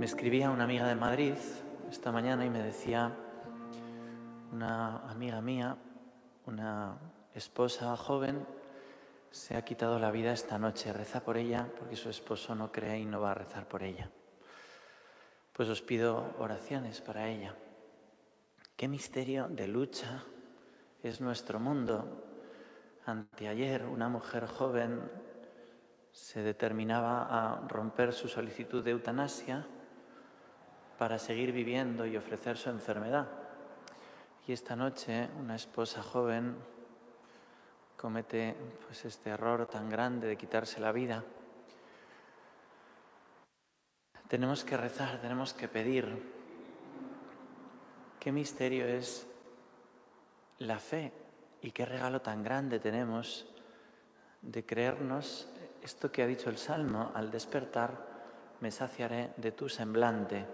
Me escribía una amiga de Madrid esta mañana y me decía, una amiga mía, una esposa joven, se ha quitado la vida esta noche. Reza por ella porque su esposo no cree y no va a rezar por ella. Pues os pido oraciones para ella. Qué misterio de lucha es nuestro mundo. Anteayer una mujer joven se determinaba a romper su solicitud de eutanasia para seguir viviendo y ofrecer su enfermedad. Y esta noche una esposa joven comete este error tan grande de quitarse la vida. Tenemos que rezar, tenemos que pedir. Qué misterio es la fe y qué regalo tan grande tenemos de creernos esto que ha dicho el Salmo: al despertar me saciaré de tu semblante.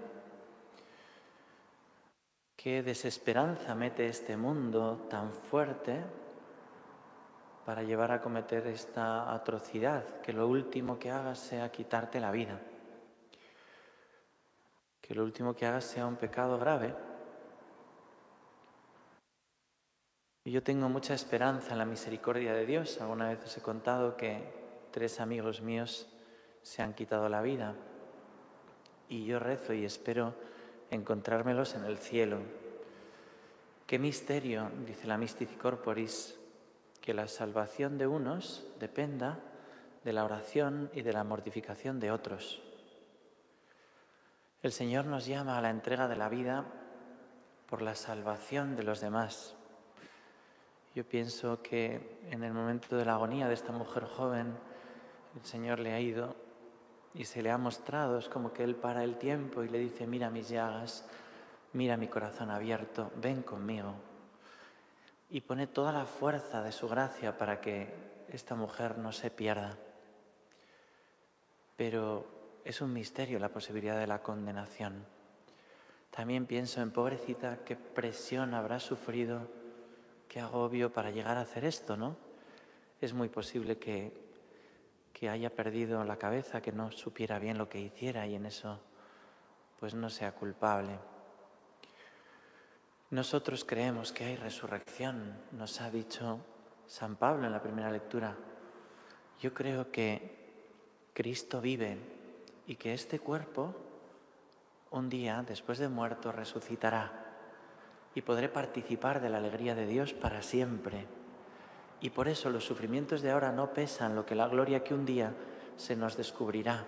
Qué desesperanza mete este mundo tan fuerte para llevar a cometer esta atrocidad, que lo último que hagas sea quitarte la vida, que lo último que hagas sea un pecado grave. Y yo tengo mucha esperanza en la misericordia de Dios. Alguna vez os he contado que 3 amigos míos se han quitado la vida y yo rezo y espero encontrármelos en el cielo. Qué misterio, dice la Mystici Corporis, que la salvación de unos dependa de la oración y de la mortificación de otros. El Señor nos llama a la entrega de la vida por la salvación de los demás. Yo pienso que en el momento de la agonía de esta mujer joven, el Señor le ha ido y se le ha mostrado. Es como que Él para el tiempo y le dice: mira mis llagas, mira mi corazón abierto, ven conmigo. Y pone toda la fuerza de su gracia para que esta mujer no se pierda. Pero es un misterio la posibilidad de la condenación. También pienso en pobrecita, qué presión habrá sufrido, qué agobio para llegar a hacer esto, ¿no? Es muy posible que haya perdido la cabeza, que no supiera bien lo que hiciera y en eso pues no sea culpable. Nosotros creemos que hay resurrección, nos ha dicho San Pablo en la primera lectura. Yo creo que Cristo vive y que este cuerpo un día, después de muerto, resucitará y podré participar de la alegría de Dios para siempre. Y por eso los sufrimientos de ahora no pesan lo que la gloria que un día se nos descubrirá.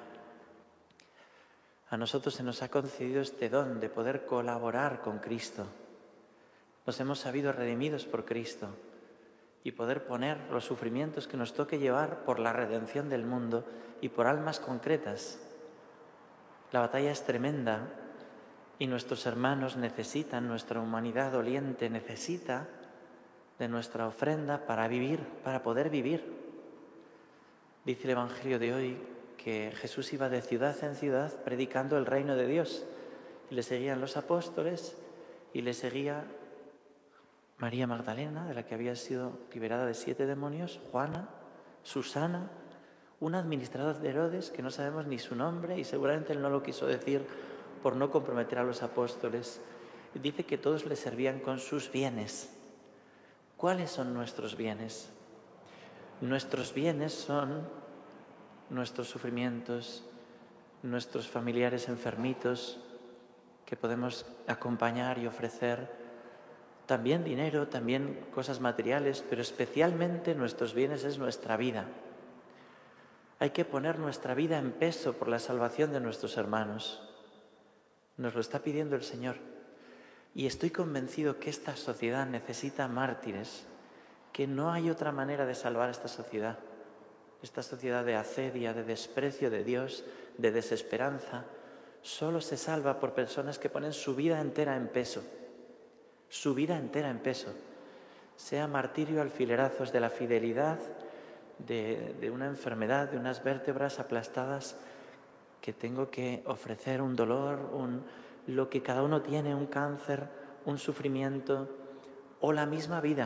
A nosotros se nos ha concedido este don de poder colaborar con Cristo. Nos hemos sabido redimidos por Cristo y poder poner los sufrimientos que nos toque llevar por la redención del mundo y por almas concretas. La batalla es tremenda y nuestros hermanos necesitan, nuestra humanidad doliente necesita de nuestra ofrenda para vivir, para poder vivir. Dice el Evangelio de hoy que Jesús iba de ciudad en ciudad predicando el reino de Dios. Y le seguían los apóstoles y le seguía María Magdalena, de la que había sido liberada de 7 demonios, Juana, Susana, un administrador de Herodes que no sabemos ni su nombre y seguramente él no lo quiso decir por no comprometer a los apóstoles. Dice que todos le servían con sus bienes. ¿Cuáles son nuestros bienes? Nuestros bienes son nuestros sufrimientos, nuestros familiares enfermitos que podemos acompañar y ofrecer. También dinero, también cosas materiales, pero especialmente nuestros bienes es nuestra vida. Hay que poner nuestra vida en peso por la salvación de nuestros hermanos. Nos lo está pidiendo el Señor. Y estoy convencido que esta sociedad necesita mártires, que no hay otra manera de salvar esta sociedad de acedia, de desprecio de Dios, de desesperanza. Solo se salva por personas que ponen su vida entera en peso. Su vida entera en peso, sea martirio alfilerazos de la fidelidad, de una enfermedad, de unas vértebras aplastadas, que tengo que ofrecer un dolor, lo que cada uno tiene, un cáncer, un sufrimiento o la misma vida.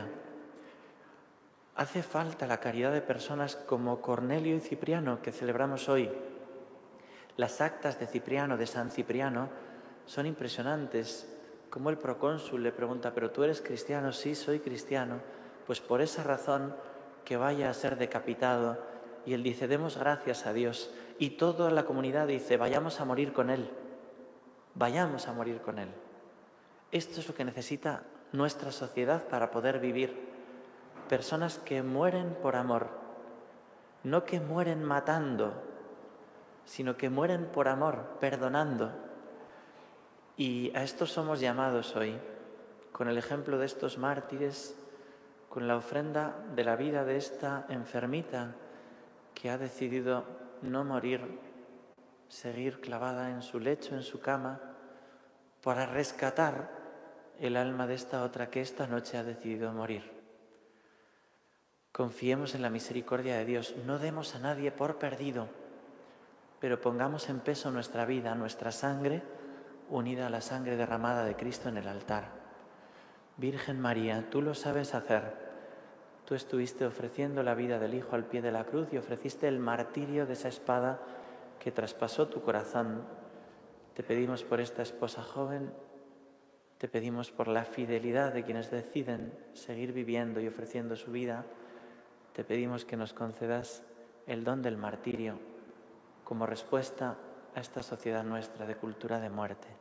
Hace falta la caridad de personas como Cornelio y Cipriano, que celebramos hoy. Las actas de Cipriano, de San Cipriano, son impresionantes. Como el procónsul le pregunta, ¿pero tú eres cristiano? Sí, soy cristiano. Pues por esa razón que vaya a ser decapitado. Y él dice, demos gracias a Dios. Y toda la comunidad dice, vayamos a morir con él. Vayamos a morir con él. Esto es lo que necesita nuestra sociedad para poder vivir. Personas que mueren por amor. No que mueren matando, sino que mueren por amor, perdonando. Y a esto somos llamados hoy, con el ejemplo de estos mártires, con la ofrenda de la vida de esta enfermita que ha decidido no morir, seguir clavada en su lecho, en su cama, para rescatar el alma de esta otra que esta noche ha decidido morir. Confiemos en la misericordia de Dios, no demos a nadie por perdido, pero pongamos en peso nuestra vida, nuestra sangre, unida a la sangre derramada de Cristo en el altar. Virgen María, tú lo sabes hacer. Tú estuviste ofreciendo la vida del Hijo al pie de la cruz y ofreciste el martirio de esa espada que traspasó tu corazón. Te pedimos por esta esposa joven, te pedimos por la fidelidad de quienes deciden seguir viviendo y ofreciendo su vida. Te pedimos que nos concedas el don del martirio como respuesta a esta sociedad nuestra de cultura de muerte.